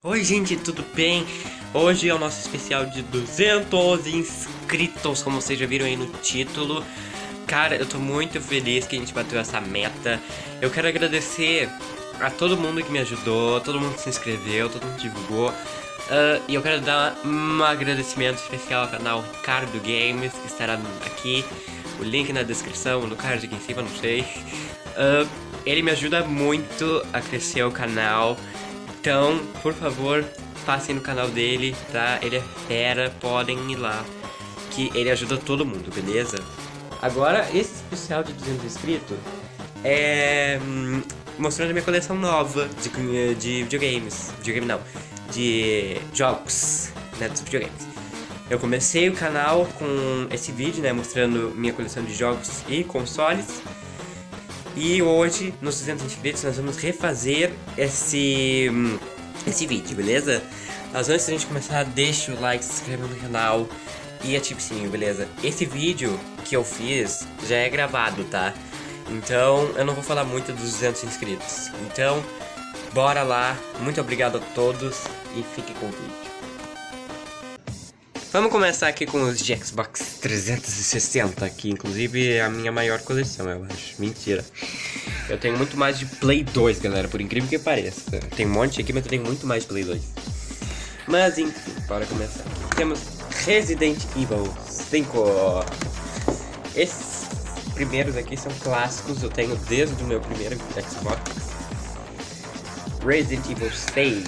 Oi gente, tudo bem? Hoje é o nosso especial de 200 inscritos, como vocês já viram aí no título. Cara, eu tô muito feliz que a gente bateu essa meta. Eu quero agradecer a todo mundo que me ajudou, todo mundo que se inscreveu, todo mundo que divulgou. E eu quero dar um agradecimento especial ao canal Ricardo Games, que estará aqui. O link na descrição, no card aqui em cima, não sei. Ele me ajuda muito a crescer o canal. Então, por favor, passem no canal dele, tá? Ele é fera, podem ir lá, que ele ajuda todo mundo, beleza? Agora, esse especial de 200 inscritos é mostrando a minha coleção nova de videogames. Videogame não, de jogos, né, dos videogames. Eu comecei o canal com esse vídeo, né, mostrando minha coleção de jogos e consoles. E hoje, nos 200 inscritos, nós vamos refazer esse vídeo, beleza? Mas antes da gente começar, deixa o like, se inscreva no canal e ative o sininho, beleza? Esse vídeo que eu fiz já é gravado, tá? Então, eu não vou falar muito dos 200 inscritos. Então, bora lá. Muito obrigado a todos e fique com o vídeo. Vamos começar aqui com os de Xbox 360, que inclusive é a minha maior coleção, eu acho. Mentira. Eu tenho muito mais de Play 2, galera, por incrível que pareça. Tem um monte aqui, mas eu tenho muito mais de Play 2. Mas enfim, bora começar aqui. Temos Resident Evil 5. Esses primeiros aqui são clássicos, eu tenho desde o meu primeiro Xbox. Resident Evil 6.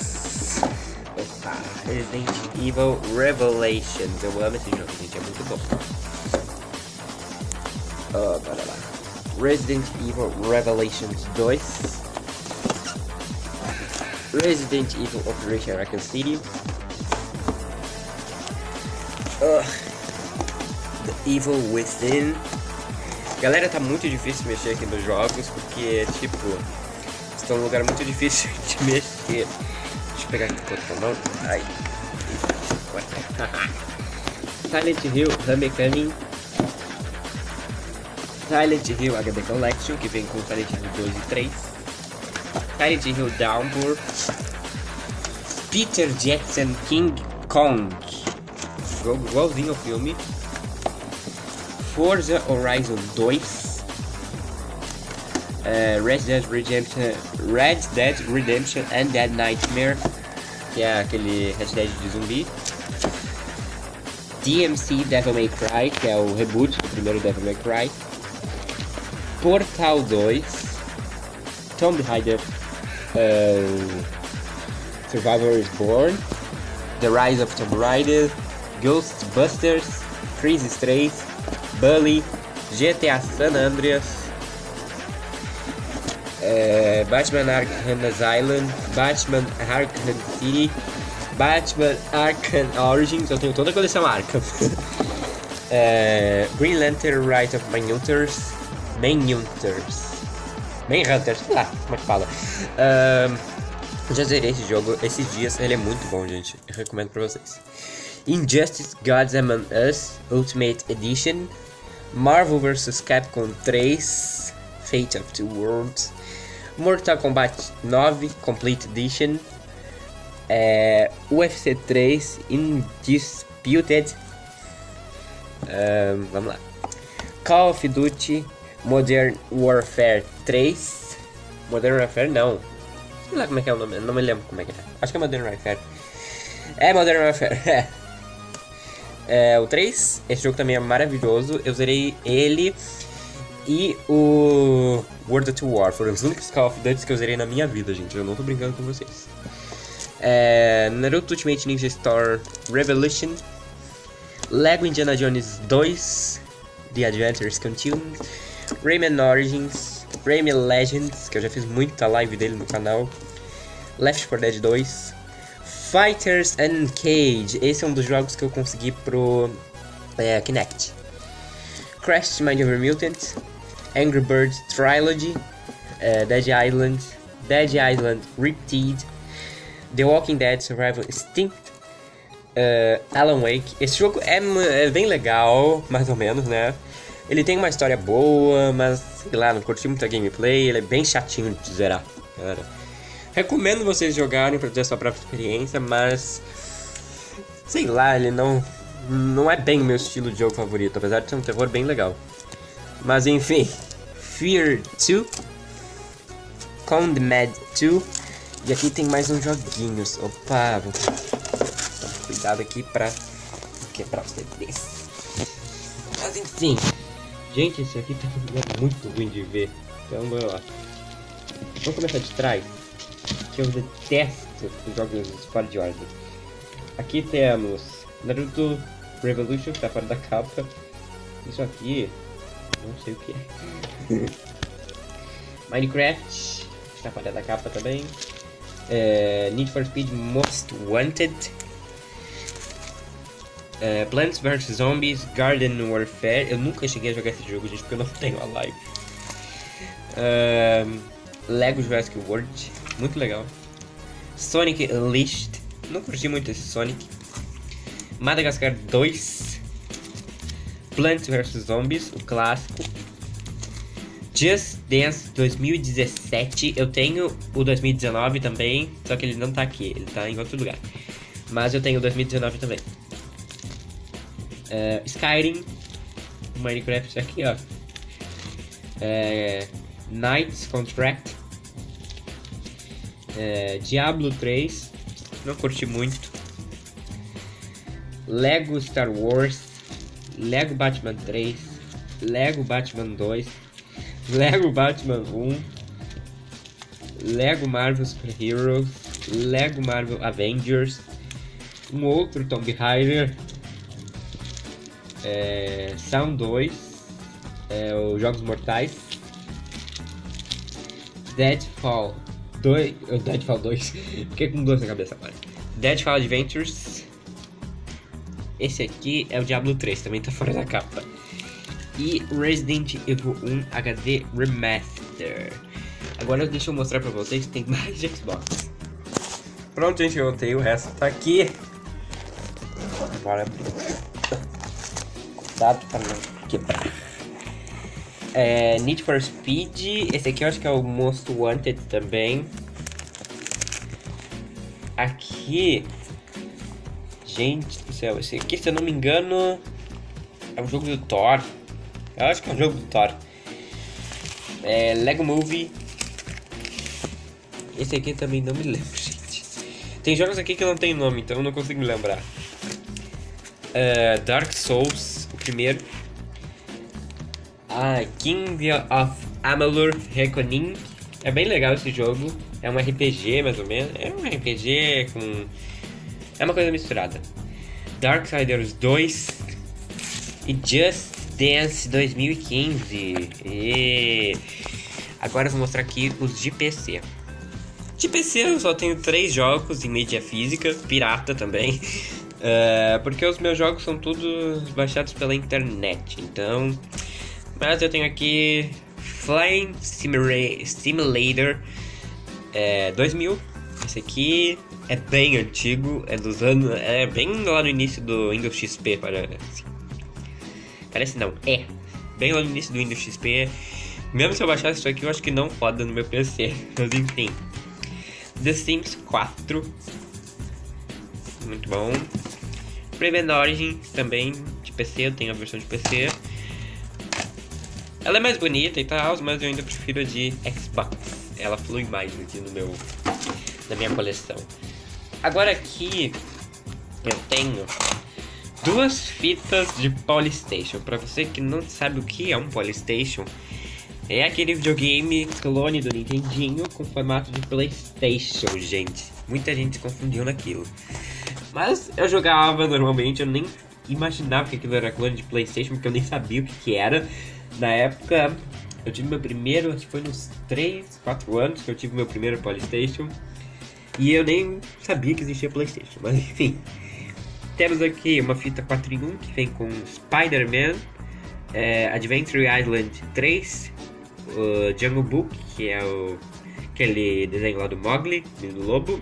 Resident Evil Revelations. Eu amo esse jogo, gente, é muito bom. Bora lá. Resident Evil Revelations 2. Resident Evil Operation Raccoon City. The Evil Within. Galera, tá muito difícil mexer aqui nos jogos, porque, tipo, estão num lugar muito difícil de mexer. Deixa eu pegar aqui com outra mão. Ai. Silent Hill Homecoming. Silent Hill HD Collection, que vem com Silent Hill 2 e 3. Silent Hill Downpour. Peter Jackson King Kong. Jogo igualzinho ao filme. Forza Horizon 2. Red Dead Redemption and Dead Nightmare, que é aquele Red Dead de zumbi. DMC Devil May Cry, que é o reboot do primeiro Devil May Cry. Portal 2. Tomb Raider Survivor is Born. The Rise of Tomb Raider. Ghostbusters. Crisis 3. Bully. GTA San Andreas. Batman Arkham Asylum, Batman Arkham City, Batman Arkham Origins, eu tenho toda a coleção Arkham. Green Lantern Rise of Manhunters, sei lá como é que fala. Já zerei esse jogo esses dias, ele é muito bom, gente, eu recomendo pra vocês. Injustice Gods Among Us Ultimate Edition, Marvel vs Capcom 3, Fate of Two Worlds, Mortal Kombat 9 Complete Edition, UFC 3 Undisputed, vamos lá, Call of Duty Modern Warfare 3, Modern Warfare não, sei lá como é que é o nome, não me lembro como é que é, acho que é Modern Warfare, Modern Warfare, o 3, esse jogo também é maravilhoso, eu zerei ele e o World at War. Foram os únicos Call of Duty que eu zerei na minha vida, gente. Eu não tô brincando com vocês. Naruto Ultimate Ninja Storm Revolution. Lego Indiana Jones 2 The Adventures Continues. Rayman Origins. Rayman Legends, que eu já fiz muita live dele no canal. Left 4 Dead 2. Fighters and Cage. Esse é um dos jogos que eu consegui pro Kinect. Crash Mind Over Mutant. Angry Birds Trilogy, Dead Island Riptide, The Walking Dead Survival Instinct, Alan Wake. Esse jogo é bem legal, mais ou menos, né? Ele tem uma história boa, mas sei lá, não curti muito a gameplay, ele é bem chatinho de zerar, cara. Recomendo vocês jogarem pra ter a sua própria experiência, mas... sei lá, ele não é bem o meu estilo de jogo favorito, apesar de ser um terror bem legal. Mas enfim, Fear 2, Condemned 2, e aqui tem mais uns joguinhos. Opa, vou tomar cuidado aqui pra quebrar os CDs. Mas enfim, gente, esse aqui tá muito ruim de ver, então bora lá. Vamos começar de trás, que eu detesto os jogos fora de ordem. Aqui temos Naruto Revolution, que tá fora da capa. Isso aqui, não sei o que é. Minecraft, que tá fora da capa também. Need for Speed Most Wanted. Plants vs Zombies Garden Warfare. Eu nunca cheguei a jogar esse jogo, gente, porque eu não tenho a live. Lego Jurassic World, muito legal. Sonic Unleashed, não curti muito esse Sonic. Madagascar 2. Plants vs Zombies, o clássico. Just Dance 2017. Eu tenho o 2019 também, só que ele não tá aqui, ele tá em outro lugar. Mas eu tenho o 2019 também. Skyrim, Minecraft aqui, ó. Knight's Contract. Diablo 3, não curti muito. Lego Star Wars, Lego Batman 3, Lego Batman 2, Lego Batman 1, Lego Marvel Super Heroes, Lego Marvel Avengers, um outro Tomb Raider, Sound 2, os Jogos Mortais, Deadfall 2, fiquei com dois na cabeça agora. Deadfall Adventures. Esse aqui é o Diablo 3, também tá fora da capa. E Resident Evil 1 HD Remaster. Agora deixa eu mostrar pra vocês que tem mais de Xbox. Pronto, gente, eu voltei, o resto tá aqui. Bora abrir. Cuidado pra não quebrar. Need for Speed, esse aqui eu acho que é o Most Wanted também. Aqui, gente do céu, esse aqui, se eu não me engano, é um jogo do Thor. Eu acho que é um jogo do Thor. Lego Movie. Esse aqui também não me lembro, gente. Tem jogos aqui que não tem nome, então eu não consigo me lembrar. Dark Souls, o primeiro. King of Amalur Reckoning. É bem legal esse jogo. É um RPG, mais ou menos. É um RPG com... é uma coisa misturada. Darksiders 2. E Just Dance 2015. Agora eu vou mostrar aqui os de PC. De PC eu só tenho 3 jogos em mídia física. Pirata também. Porque os meus jogos são todos baixados pela internet. Então... mas eu tenho aqui Flying Simulator 2000. Esse aqui é bem antigo, é dos anos, é bem lá no início do Windows XP, parece não, bem lá no início do Windows XP. Mesmo se eu baixasse isso aqui, eu acho que não roda no meu PC, mas enfim. The Sims 4, muito bom. Prevent Origin também de PC, eu tenho a versão de PC. Ela é mais bonita e tal, mas eu ainda prefiro a de Xbox. Ela flui mais aqui na minha coleção. Agora aqui eu tenho 2 fitas de Polystation. Pra você que não sabe o que é um Polystation, é aquele videogame clone do Nintendinho com formato de PlayStation, gente. Muita gente se confundiu naquilo. Mas eu jogava normalmente, eu nem imaginava que aquilo era clone de PlayStation, porque eu nem sabia o que era. Na época, eu tive meu primeiro, acho que foi nos 3, 4 anos que eu tive meu primeiro Polystation. E eu nem sabia que existia Playstation, mas enfim. Temos aqui uma fita 4 em 1 que vem com Spider-Man, Adventure Island 3, o Jungle Book, que é aquele desenho lá do Mowgli, do lobo,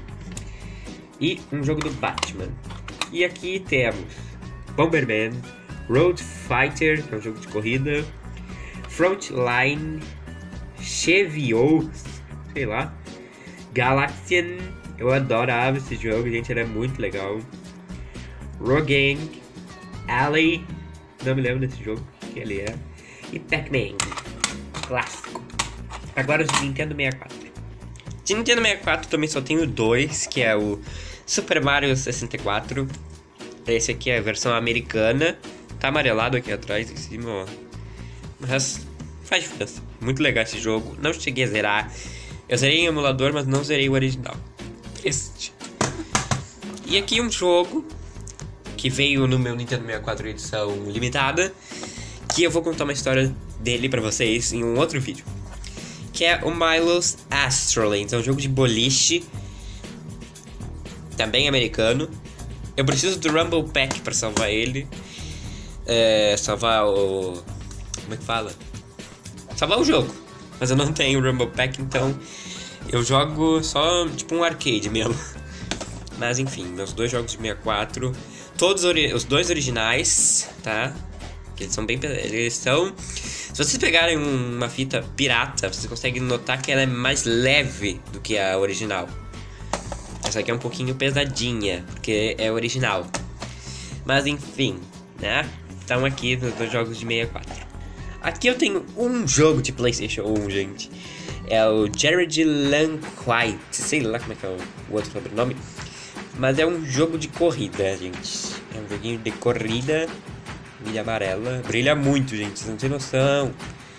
e um jogo do Batman. E aqui temos Bomberman, Road Fighter, que é um jogo de corrida, Frontline, Chevio, sei lá, Galaxian. Eu adorava esse jogo, gente, era muito legal. Rogang. Alley. Não me lembro desse jogo, que ele é. E Pac-Man. Clássico. Agora de Nintendo 64. De Nintendo 64 também só tenho dois, que é o Super Mario 64. Esse aqui é a versão americana. Tá amarelado aqui atrás, em cima, ó. Mas faz diferença. Muito legal esse jogo. Não cheguei a zerar. Eu zerei em emulador, mas não zerei o original. Triste. E aqui um jogo que veio no meu Nintendo 64 edição limitada, que eu vou contar uma história dele pra vocês em um outro vídeo. Que é o Milo's Astrolanes. É um jogo de boliche, também americano. Eu preciso do Rumble Pack pra salvar ele. Salvar o... Como é que fala? Salvar o jogo. Mas eu não tenho o Rumble Pack, então eu jogo só tipo um arcade mesmo. Mas enfim, meus dois jogos de 64. Todos os dois originais, tá? Que eles são bem... Eles são... Se vocês pegarem uma fita pirata, vocês conseguem notar que ela é mais leve do que a original. Essa aqui é um pouquinho pesadinha, porque é original. Mas enfim, né? Estão aqui nos dois jogos de 64. Aqui eu tenho um jogo de PlayStation 1, gente. É o Jared Lanquite. Sei lá como é que é o outro sobrenome. Mas é um jogo de corrida, gente. É um joguinho de corrida. Milha amarela. Brilha muito, gente. Vocês não tem noção.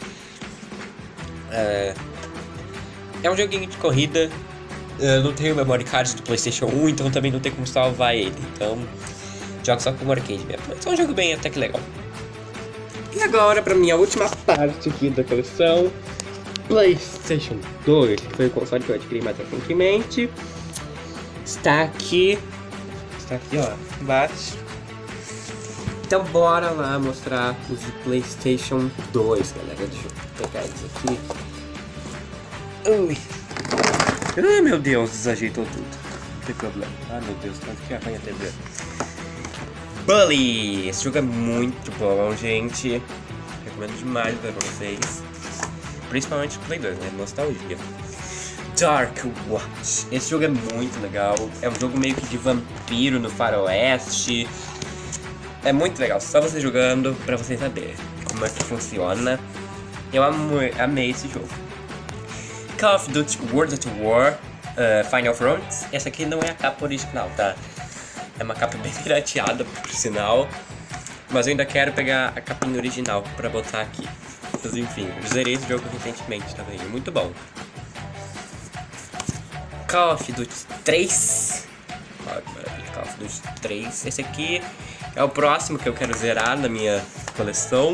É um joguinho de corrida. Eu não tenho memory card do PlayStation 1, então também não tem como salvar ele. Então, jogo só como arcade mesmo. Mas é um jogo bem até que legal. E agora, pra minha última parte aqui da coleção, PlayStation 2, que foi o console que eu adquiri mais recentemente. Está aqui, ó, embaixo. Então bora lá mostrar os de PlayStation 2, galera. Deixa eu pegar eles aqui. Ui. Ai, meu Deus, desajeitou tudo. Não tem problema. Ai, meu Deus, quase que arranha a TV. Bully! Esse jogo é muito bom, gente. Recomendo demais pra vocês. Principalmente o Play 2, né? Nostalgia. Dark Watch. Esse jogo é muito legal. É um jogo meio que de vampiro no faroeste. É muito legal. Só você jogando pra vocês saberem como é que funciona. Eu amei esse jogo. Call of Duty World at War, Final Front. Essa aqui não é a capa original, tá? É uma capa bem pirateada, por sinal. Mas eu ainda quero pegar a capinha original pra botar aqui. Mas enfim, eu zerei esse jogo recentemente também. É muito bom. Call of Duty 3. Olha que maravilha, Call of Duty 3. Esse aqui é o próximo que eu quero zerar na minha coleção.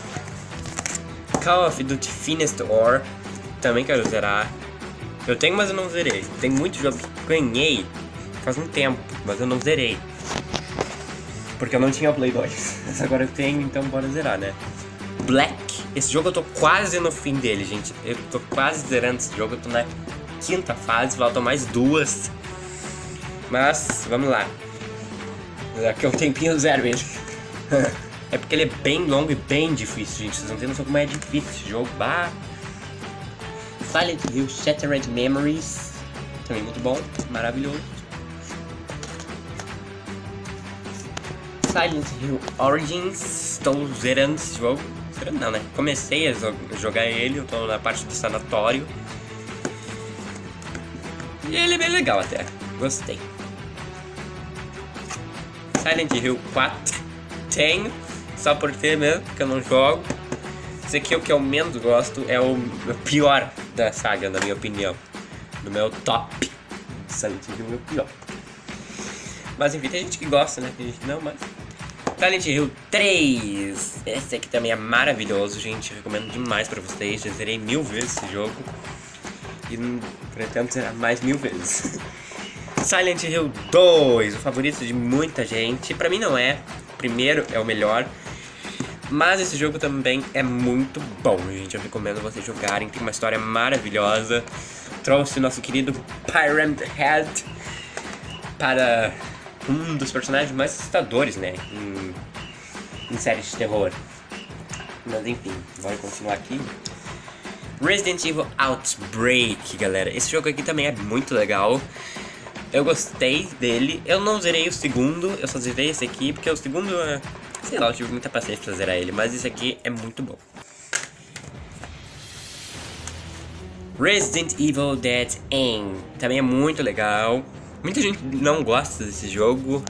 Call of Duty Finest War. Também quero zerar. Eu tenho, mas eu não zerei. Tem muitos jogos que ganhei faz um tempo, mas eu não zerei. Porque eu não tinha o Play 2. Mas agora eu tenho, então bora zerar, né? Black. Esse jogo eu tô quase no fim dele, gente. Eu tô quase zerando esse jogo. Eu tô na quinta fase, faltam mais duas. Mas, vamos lá. Daqui a um tempinho eu zero ele. É porque ele é bem longo e bem difícil, gente. Vocês não tem noção como é difícil esse jogo. Bah. Silent Hill Shattered Memories. Também muito bom, maravilhoso. Silent Hill Origins. Estou zerando esse jogo. Zerando não, né? Comecei a jogar ele, eu tô na parte do sanatório. E ele é bem legal até. Gostei. Silent Hill 4. Tenho, só por ter mesmo, porque eu não jogo. Esse aqui é o que eu menos gosto, é o pior da saga, na minha opinião. No meu top. Silent Hill é o meu pior. Mas enfim, tem gente que gosta, né? Tem gente que não, mas... Silent Hill 3. Esse aqui também é maravilhoso, gente. Eu recomendo demais pra vocês. Já zerei 1000 vezes esse jogo. E pretendo zerar mais 1000 vezes. Silent Hill 2, o favorito de muita gente. Pra mim não é. O primeiro é o melhor. Mas esse jogo também é muito bom, gente. Eu recomendo vocês jogarem. Tem uma história maravilhosa. Trouxe nosso querido Pyramid Head para um dos personagens mais assustadores, né? Em séries de terror. Mas enfim, bora continuar aqui. Resident Evil Outbreak, galera. Esse jogo aqui também é muito legal. Eu gostei dele. Eu não zerei o segundo, eu só zerei esse aqui, porque o segundo, sei lá, eu tive muita paciência pra zerar ele. Mas esse aqui é muito bom. Resident Evil Dead End também é muito legal. Muita gente não gosta desse jogo,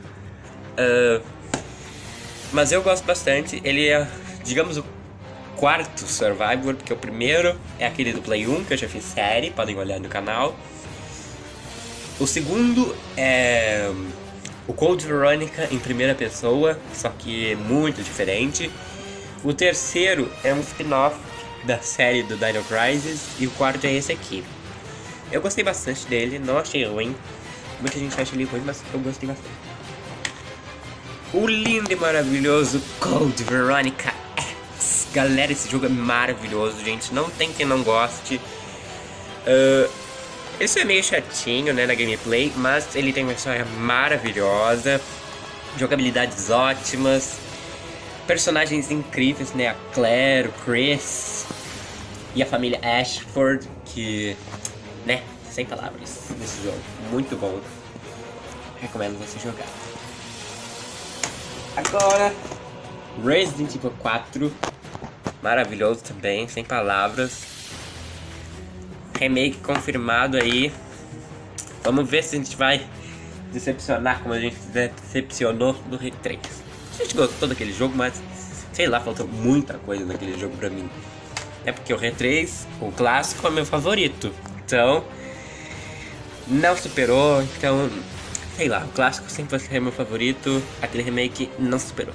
mas eu gosto bastante. Ele é, digamos, o quarto Survivor, porque o primeiro é aquele do Play 1, que eu já fiz série, podem olhar no canal. O segundo é o Code Veronica em primeira pessoa, só que muito diferente. O terceiro é um spin-off da série do Dino Crisis, e o quarto é esse aqui. Eu gostei bastante dele, não achei ruim. Muita gente acha ele ruim, mas eu gostei bastante. O lindo e maravilhoso Code Veronica X. Galera, esse jogo é maravilhoso, gente. Não tem quem não goste. Isso é meio chatinho, né, na gameplay, mas ele tem uma história maravilhosa, jogabilidades ótimas, personagens incríveis, né, a Claire, o Chris e a família Ashford, que, né, sem palavras nesse jogo, muito bom, recomendo você jogar. Agora, Resident Evil 4, maravilhoso também, sem palavras. Remake confirmado aí. Vamos ver se a gente vai decepcionar como a gente decepcionou no R3. A gente gostou daquele jogo, mas sei lá, faltou muita coisa naquele jogo pra mim. É porque o R3, o clássico, é meu favorito. Então, não superou. Então, sei lá, o clássico sempre vai ser meu favorito. Aquele remake não superou.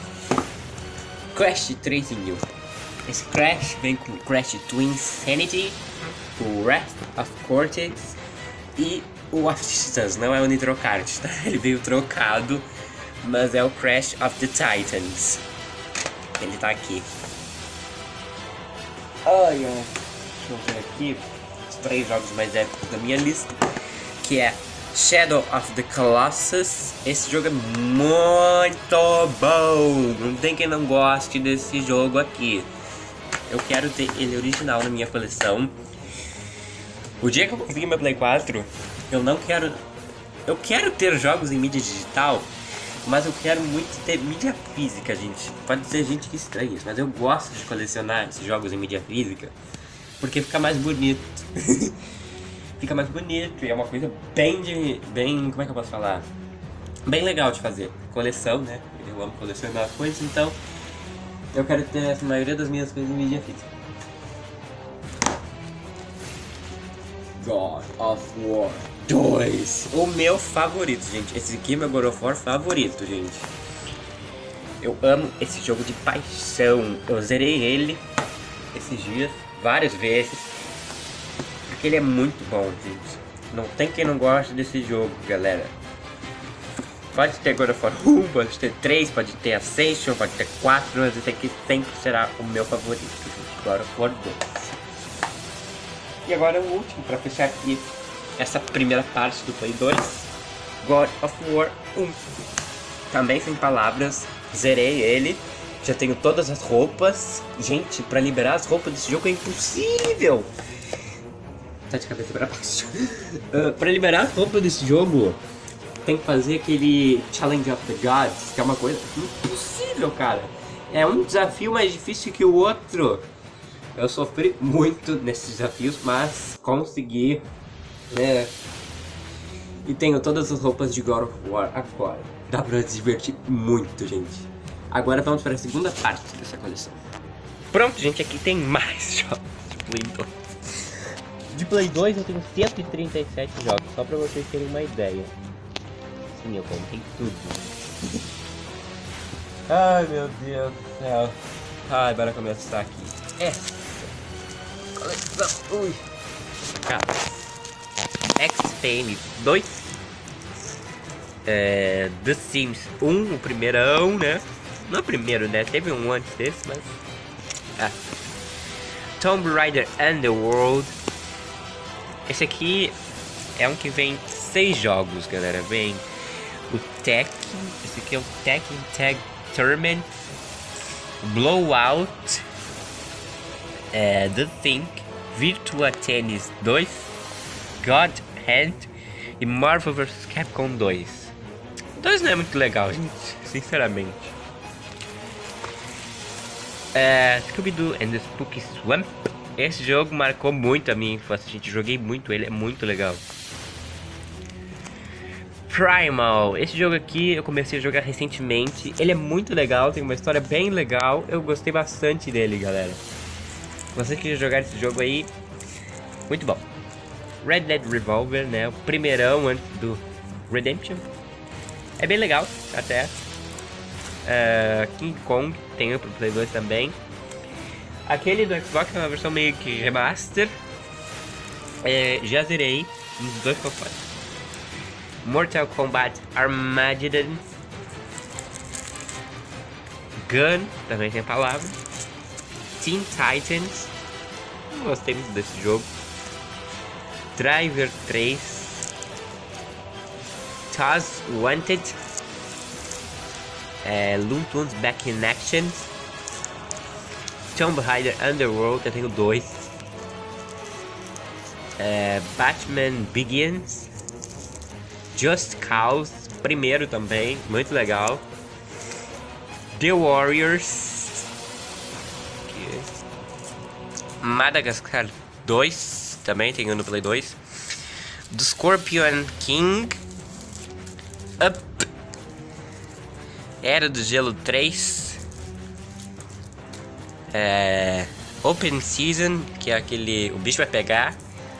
Crash 3 in New. Esse Crash vem com Crash Twinsanity, o Wrath of Cortex e o Afterstance. Não é o Nitro Kart, tá? Ele veio trocado, mas é o Crash of the Titans. Ele tá aqui. Ai, deixa eu ver aqui os 3 jogos mais épicos da minha lista, que é Shadow of the Colossus. Esse jogo é muito bom. Não tem quem não goste desse jogo aqui. Eu quero ter ele original na minha coleção. O dia que eu conseguir meu Play 4, eu não quero... Eu quero ter jogos em mídia digital, mas eu quero muito ter mídia física, gente. Pode ser gente que estranha isso, mas eu gosto de colecionar esses jogos em mídia física, porque fica mais bonito. Fica mais bonito e é uma coisa bem... Como é que eu posso falar? Bem legal de fazer. Coleção, né? Eu amo colecionar coisas, então eu quero ter a maioria das minhas coisas em mídia física. God of War 2. O meu favorito, gente. Esse aqui é meu God of War favorito, gente. Eu amo esse jogo de paixão. Eu zerei ele esses dias várias vezes, porque ele é muito bom, gente. Não tem quem não goste desse jogo, galera. Pode ter God of War 1, pode ter 3, pode ter Ascension, pode ter 4, mas esse aqui sempre será o meu favorito, gente. God of War 2. E agora o último, pra fechar aqui essa primeira parte do Play 2, God of War 1. Também sem palavras, zerei ele, já tenho todas as roupas. Gente, pra liberar as roupas desse jogo é impossível. Tá de cabeça pra baixo. Pra liberar as roupas desse jogo, tem que fazer aquele Challenge of the Gods, que é uma coisa impossível, cara. É um desafio mais difícil que o outro. Eu sofri muito nesses desafios, mas consegui, né? E tenho todas as roupas de God of War agora. Dá pra se divertir muito, gente. Agora vamos para a segunda parte dessa coleção. Pronto, gente, aqui tem mais jogos de Play 2. De Play 2 eu tenho 137 jogos, só pra vocês terem uma ideia. Sim, eu contei tudo. Ai, meu Deus do céu. Ai, bora começar aqui. Coleção. Ui. Cara. X-Fame 2. The Sims 1, o primeirão, né? Não é o primeiro, né? Teve um antes desse, mas... Tomb Raider Underworld. Esse aqui é um que vem 6 jogos, galera. Vem o Tekken. Esse aqui é o Tekken Tag Tournament. Blowout. The Think. Virtua Tennis 2, God Hand e Marvel vs Capcom 2. 2 não é muito legal, gente, sinceramente. Scooby-Doo and the Spooky Swamp. Esse jogo marcou muito a minha infância, gente. Joguei muito ele, é muito legal. Primal. Esse jogo aqui eu comecei a jogar recentemente. Ele é muito legal, tem uma história bem legal. Eu gostei bastante dele, galera. Vocês que já jogaram esse jogo aí, muito bom. Red Dead Revolver, né? O primeirão antes do Redemption. É bem legal, até. King Kong, tem pro Play 2 também. Aquele do Xbox é uma versão meio que remaster. Já zerei nos 2 consoles. Mortal Kombat Armageddon. Gun, também tem a palavra. Teen Titans. Não gostei muito desse jogo. Driver 3. Taz Wanted. Looney Tunes Back in Action. Tomb Raider Underworld, eu tenho 2. Batman Begins. Just Cause, primeiro também, muito legal. The Warriors. Madagascar 2, também tenho no Play 2. The Scorpion King. Up. Era do Gelo 3. Open Season, que é aquele... o bicho vai pegar.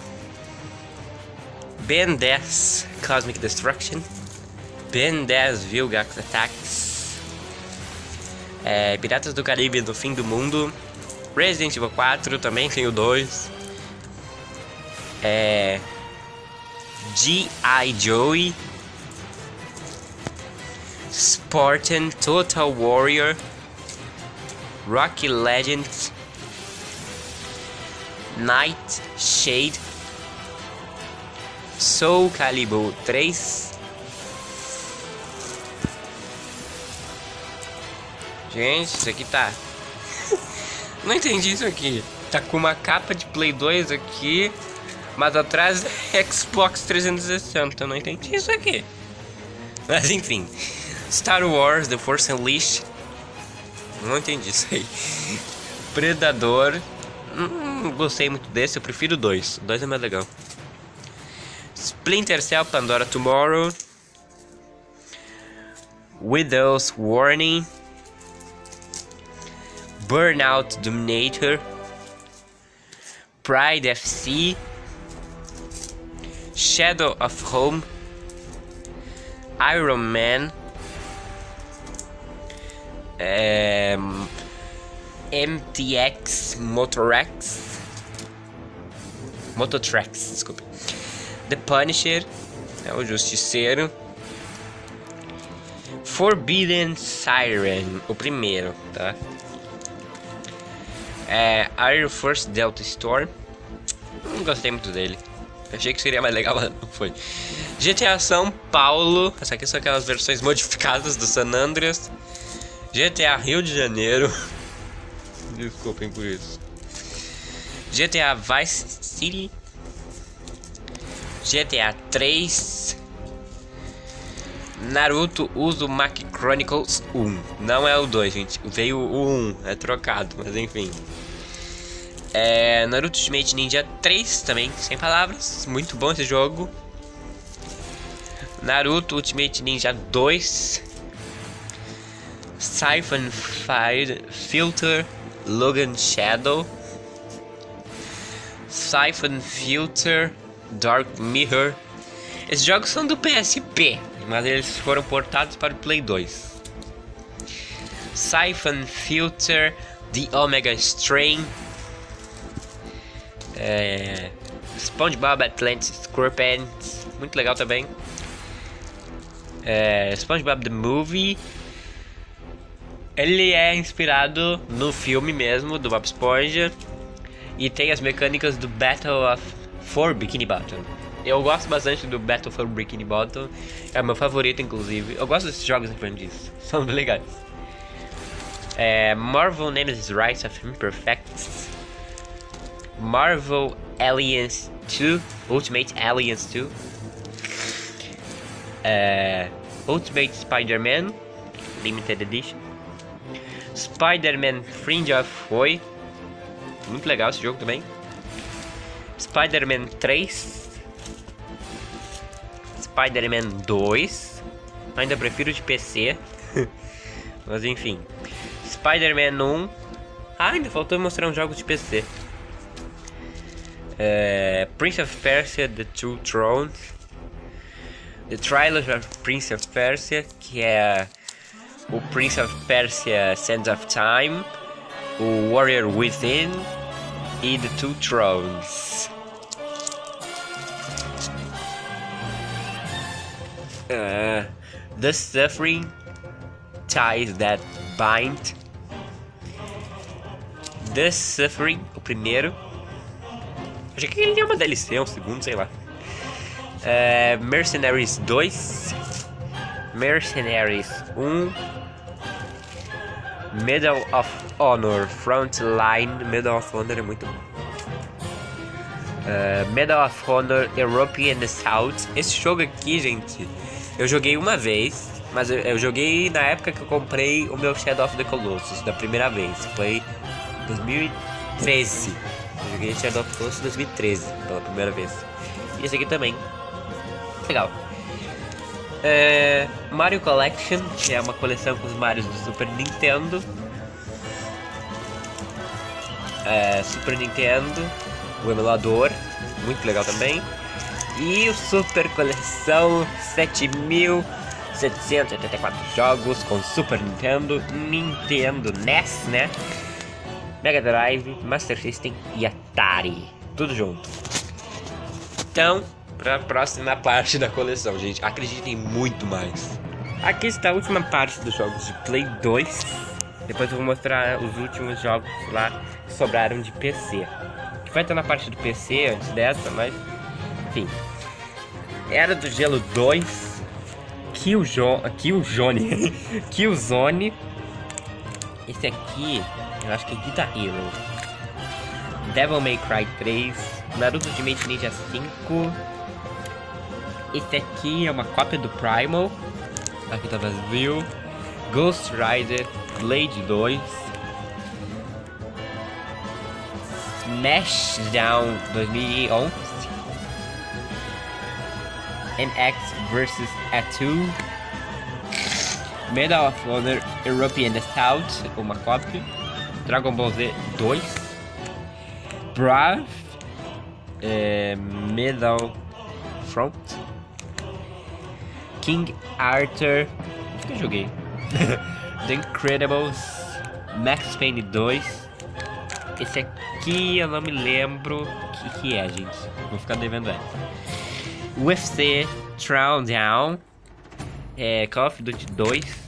Ben 10 Cosmic Destruction. Ben 10 Vilgax Attacks. Piratas do Caribe do Fim do Mundo. Resident Evil 4, também tenho 2. G.I. Joey. Spartan Total Warrior. Rocky Legends. Nightshade. Soul Calibur 3. Gente, isso aqui tá... Não entendi isso aqui. Tá com uma capa de Play 2 aqui, mas atrás é Xbox 360. Eu não entendi isso aqui. Mas enfim. Star Wars The Force Unleashed. Não entendi isso aí. Predador. Não gostei muito desse, eu prefiro o 2. O 2 é mais legal. Splinter Cell Pandora Tomorrow. Widow's Warning. Burnout Dominator. Pride FC. Shadow of Home. Iron Man. MTX Mototracks, desculpa. The Punisher, o Justiceiro. Forbidden Siren, o primeiro, tá? Air Force Delta Storm. Não gostei muito dele. Achei que seria mais legal, mas não foi. GTA São Paulo. Essa aqui são aquelas versões modificadas do San Andreas. GTA Rio de Janeiro. Desculpem por isso. GTA Vice City. GTA 3. Naruto Uzumaki Chronicles 1. Não é o 2, gente. Veio o 1. É trocado, mas enfim. Naruto Ultimate Ninja 3 também, sem palavras. Muito bom esse jogo. Naruto Ultimate Ninja 2. Siphon Filter Logan Shadow. Siphon Filter Dark Mirror. Esses jogos são do PSP, mas eles foram portados para o Play 2. Siphon Filter The Omega Strain. SpongeBob Atlantis SquarePants, muito legal também. SpongeBob The Movie. Ele é inspirado no filme mesmo do Bob Esponja e tem as mecânicas do Battle for Bikini Bottom. Eu gosto bastante do Battle for Bikini Bottom, é o meu favorito inclusive. Eu gosto desses jogos infantis, são bem legais. Marvel Nemesis Rise of Imperfects. Marvel Aliens 2, Ultimate Aliens 2, Ultimate Spider-Man Limited Edition, Spider-Man Fringe of Foy, muito legal esse jogo também, Spider-Man 3, Spider-Man 2, ainda prefiro de PC, mas enfim, Spider-Man 1, ainda faltou mostrar uns jogos de PC, Prince of Persia The Two Thrones, The Trilogy of Prince of Persia, que é o Prince of Persia Sands of Time, o Warrior Within e The Two Thrones. The Suffering Ties That Bind. The Suffering, o primeiro. Acho que ele é uma DLC, um segundo, sei lá. Mercenaries 2, Mercenaries 1, Medal of Honor Frontline. Medal of Honor é muito bom. Medal of Honor European Assault. Esse jogo aqui, gente, eu joguei uma vez, mas eu joguei na época que eu comprei o meu Shadow of the Colossus, da primeira vez. Foi 2013. Eu joguei Shadow of the Colossus em 2013 pela primeira vez. E esse aqui também. Legal. Mario Collection, que é uma coleção com os Marios do Super Nintendo. Super Nintendo, o emulador, muito legal também. E o Super Coleção 7.784 jogos com Super Nintendo, Nintendo NES, né? Mega Drive, Master System e Atari, tudo junto. Então, para a próxima parte da coleção, gente, acreditem, muito mais. Aqui está a última parte dos jogos de Play 2. Depois eu vou mostrar os últimos jogos lá que sobraram de PC. Que vai estar na parte do PC antes dessa, mas enfim. Era do Gelo 2, Killzone. Killzone. Esse aqui, eu acho que é Guitar Hero. Devil May Cry 3, Naruto Ultimate Ninja 5. Esse aqui é uma cópia do Primal. Aqui tá vazio. Ghost Rider Blade 2. Smashdown 2011. NX vs. A2. Medal of Honor European Assault, uma cópia. Dragon Ball Z 2. Brav. Medal Front. King Arthur, acho que eu joguei. The Incredibles, Max Payne 2. Esse aqui eu não me lembro o que é, gente. Vou ficar devendo essa. UFC Throwdown, Call of Duty 2.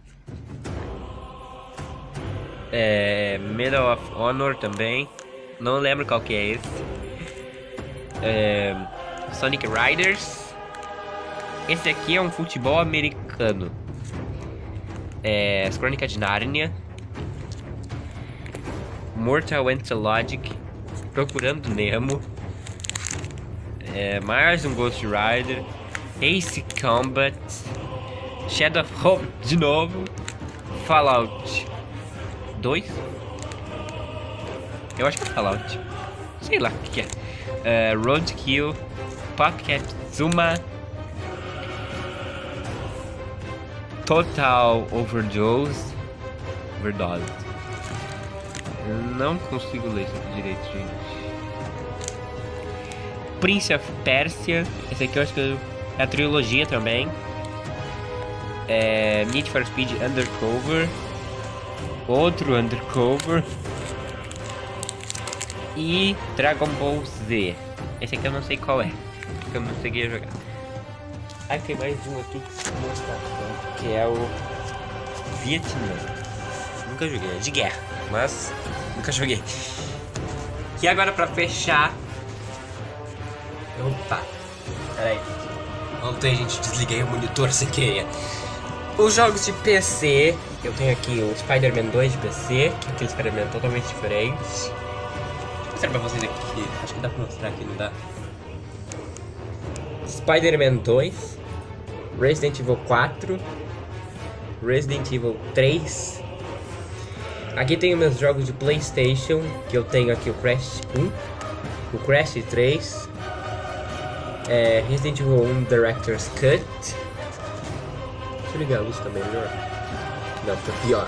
Medal of Honor também. Não lembro qual que é esse. Sonic Riders. Esse aqui é um futebol americano. As Crônicas de Nárnia. Mortal Anthologic. Procurando Nemo. Mais um Ghost Rider. Ace Combat. Shadow of Hope de novo. Fallout 2. Eu acho que é Fallout. Sei lá o que é. Roadkill. Pocket Zuma. Total Overdose. Eu não consigo ler isso aqui direito, gente. Prince of Persia. Esse aqui eu acho que é a trilogia também. Need for Speed Undercover. Outro Undercover. E Dragon Ball Z. Esse aqui eu não sei qual é, porque eu não consegui jogar. Aí tem mais um aqui que é o Vietnã. Nunca joguei, é de guerra, mas nunca joguei. E agora pra fechar. Opa, peraí. Ontem, gente, desliguei o monitor sem querer. Os jogos de PC, eu tenho aqui o Spider-Man 2 de PC, que é aquele Spider-Man totalmente diferente. mostrar pra vocês aqui. Acho que dá pra mostrar aqui, não dá? Spider-Man 2, Resident Evil 4, Resident Evil 3. Aqui tem os meus jogos de PlayStation, que eu tenho aqui o Crash 1, o Crash 3, Resident Evil 1 Director's Cut. Deixa eu ligar a luz também, melhor. Não, fica pior.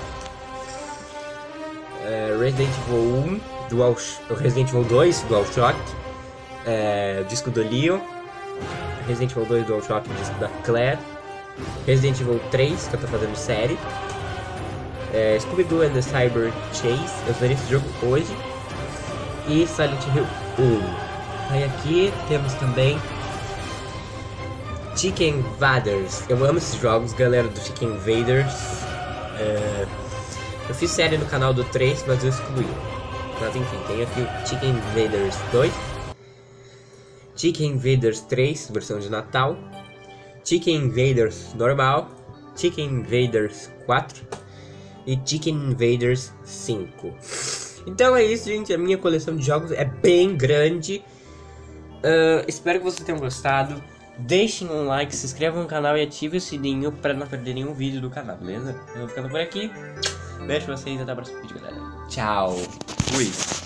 Resident Evil 1, Resident Evil 2 DualShock, disco do Leon, Resident Evil 2 DualShock, disco da Claire, Resident Evil 3, que eu tô fazendo série, Scooby-Doo and the Cyber Chase, eu zerei esse jogo hoje, e Silent Hill 1. Aí aqui temos também Chicken Invaders. Eu amo esses jogos, galera do Chicken Invaders. Eu fiz série no canal do 3, mas eu excluí. Mas enfim, tem aqui o Chicken Invaders 2, Chicken Invaders 3, versão de Natal, Chicken Invaders normal, Chicken Invaders 4 e Chicken Invaders 5. Então é isso, gente. A minha coleção de jogos é bem grande. Espero que vocês tenham gostado. Deixem um like, se inscrevam no canal e ativem o sininho para não perder nenhum vídeo do canal, beleza? Eu vou ficando por aqui. Beijo pra vocês e até o próximo vídeo, galera. Tchau. Fui.